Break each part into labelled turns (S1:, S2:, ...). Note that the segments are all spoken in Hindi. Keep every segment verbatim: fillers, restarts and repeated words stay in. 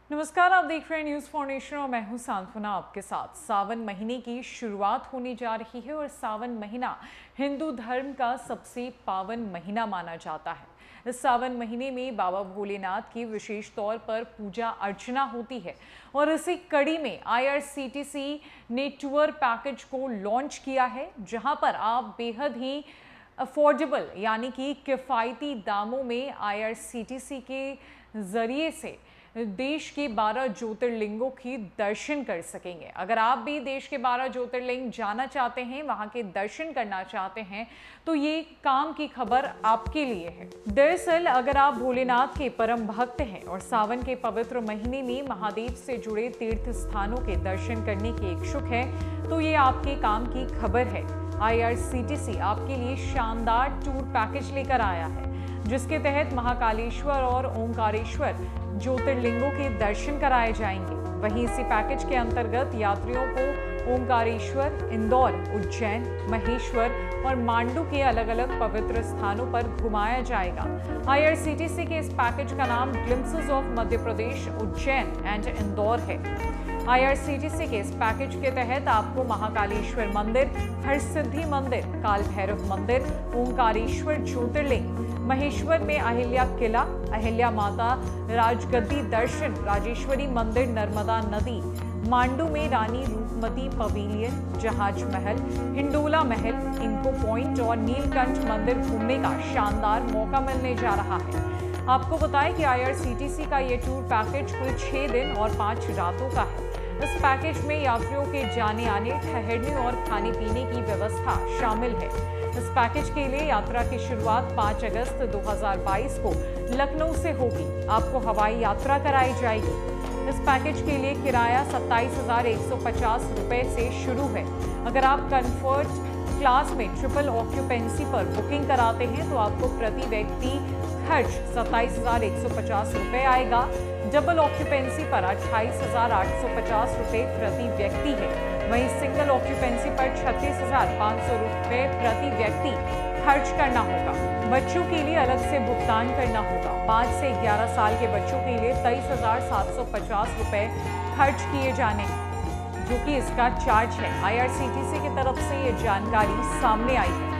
S1: नमस्कार, आप देख रहे हैं न्यूज़ फॉर नेशन और मैं हूं सांत्वना आपके साथ। सावन महीने की शुरुआत होने जा रही है और सावन महीना हिंदू धर्म का सबसे पावन महीना माना जाता है। इस सावन महीने में बाबा भोलेनाथ की विशेष तौर पर पूजा अर्चना होती है और इसी कड़ी में आई आर सी टी सी ने टूर पैकेज को लॉन्च किया है, जहां पर आप बेहद ही अफोर्डेबल यानी कि किफ़ायती दामों में आई आर सी टी सी के ज़रिए से देश के बारह ज्योतिर्लिंगों की दर्शन कर सकेंगे। अगर आप भी देश के बारह ज्योतिर्लिंग जाना चाहते हैं, वहां के दर्शन करना चाहते हैं, तो ये काम की खबर आपके लिए है। दरअसल अगर आप भोलेनाथ के परम भक्त हैं और सावन के पवित्र महीने में महादेव से जुड़े तीर्थ स्थानों के दर्शन करने के इच्छुक हैं, तो ये आपके काम की खबर है। आई आर सी टी सी आपके लिए शानदार टूर पैकेज लेकर आया है, जिसके तहत महाकालेश्वर और ओंकारेश्वर ज्योतिर्लिंगों के दर्शन कराए जाएंगे। वहीं इसी पैकेज के अंतर्गत यात्रियों को ओंकारेश्वर, इंदौर, उज्जैन, महेश्वर और मांडू के अलग अलग पवित्र स्थानों पर घुमाया जाएगा। आई आर सी टी सी के इस पैकेज का नाम glimpses of Madhya Pradesh, Ujjain and Indore है। आई आर सी टी सी के इस पैकेज के तहत आपको महाकालेश्वर मंदिर, हरसिद्धि मंदिर, काल भैरव मंदिर, ओंकारेश्वर ज्योतिर्लिंग, महेश्वर में अहिल्या किला, अहिल्या माता राजगद्दी दर्शन, राजेश्वरी मंदिर, नर्मदा नदी, मांडू में रानी रूपमती पवेलियन, जहाज महल, हिंडोला महल, इनको पॉइंट और नीलकंठ मंदिर घूमने का शानदार मौका मिलने जा रहा है। आपको बताएं कि आई आर सी टी सी का ये टूर पैकेज कुल छह दिन और पाँच रातों का है। इस पैकेज में यात्रियों के जाने आने, ठहरने और खाने पीने की व्यवस्था शामिल है। इस पैकेज के लिए यात्रा की शुरुआत पाँच अगस्त दो हज़ार बाईस को लखनऊ से होगी। आपको हवाई यात्रा कराई जाएगी। इस पैकेज के लिए किराया सत्ताईस हजार एक सौ पचास रुपये से शुरू है। अगर आप कंफर्ट क्लास में ट्रिपल ऑक्यूपेंसी पर बुकिंग कराते हैं तो आपको प्रति व्यक्ति खर्च सत्ताईस हजार एक सौ पचास रुपये आएगा। डबल ऑक्यूपेंसी पर अट्ठाईस हजार आठ सौ पचास रुपये प्रति व्यक्ति है। वहीं सिंगल ऑक्यूपेंसी पर छत्तीस हजार पाँच सौ रुपये प्रति व्यक्ति खर्च करना होगा। बच्चों के लिए अलग से भुगतान करना होगा। पाँच से ग्यारह साल के बच्चों के लिए तेईस हजार सात सौ पचास रुपये खर्च किए जाने हैं, जो कि इसका चार्ज है। I R C T C की तरफ से ये जानकारी सामने आई है।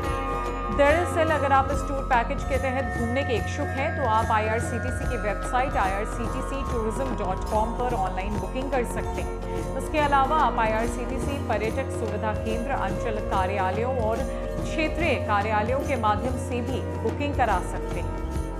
S1: दरअसल अगर आप इस टूर पैकेज के तहत घूमने के इच्छुक हैं तो आप आई आर सी टी सी की website I R C T C tourism dot com पर ऑनलाइन बुकिंग कर सकते हैं। इसके अलावा आप आई आर सी टी सी पर्यटक सुविधा केंद्र, अंचल कार्यालयों और क्षेत्रीय कार्यालयों के माध्यम से भी बुकिंग करा सकते हैं।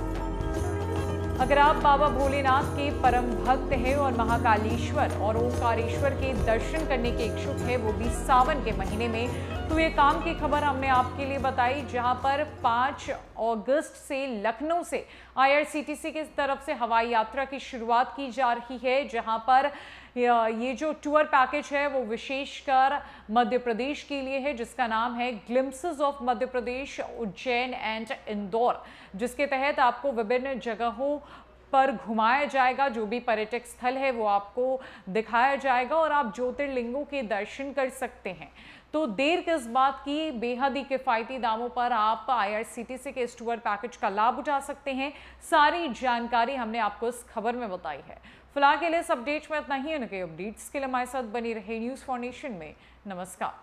S1: अगर आप बाबा भोलेनाथ के परम भक्त हैं और महाकालेश्वर और ओंकारेश्वर के दर्शन करने के इच्छुक है, वो भी सावन के महीने में, तो ये काम की खबर हमने आपके लिए बताई, जहां पर पाँच अगस्त से लखनऊ से आई आर सी टी सी की तरफ से हवाई यात्रा की शुरुआत की जा रही है। जहां पर ये जो टूर पैकेज है वो विशेषकर मध्य प्रदेश के लिए है, जिसका नाम है glimpses of Madhya Pradesh, Ujjain and Indore, जिसके तहत आपको विभिन्न जगहों पर घुमाया जाएगा। जो भी पर्यटक स्थल है वो आपको दिखाया जाएगा और आप ज्योतिर्लिंगों के दर्शन कर सकते हैं। तो देर किस बात की, बेहद ही किफ़ायती दामों पर आप आई आर सी टी सी के इस टूर पैकेज का लाभ उठा सकते हैं। सारी जानकारी हमने आपको इस खबर में बताई है। फिलहाल के लिए इस अपडेट में इतना ही। उनके अपडेट्स के लिए हमारे साथ बनी रहे न्यूज़ फॉर नेशन में। नमस्कार।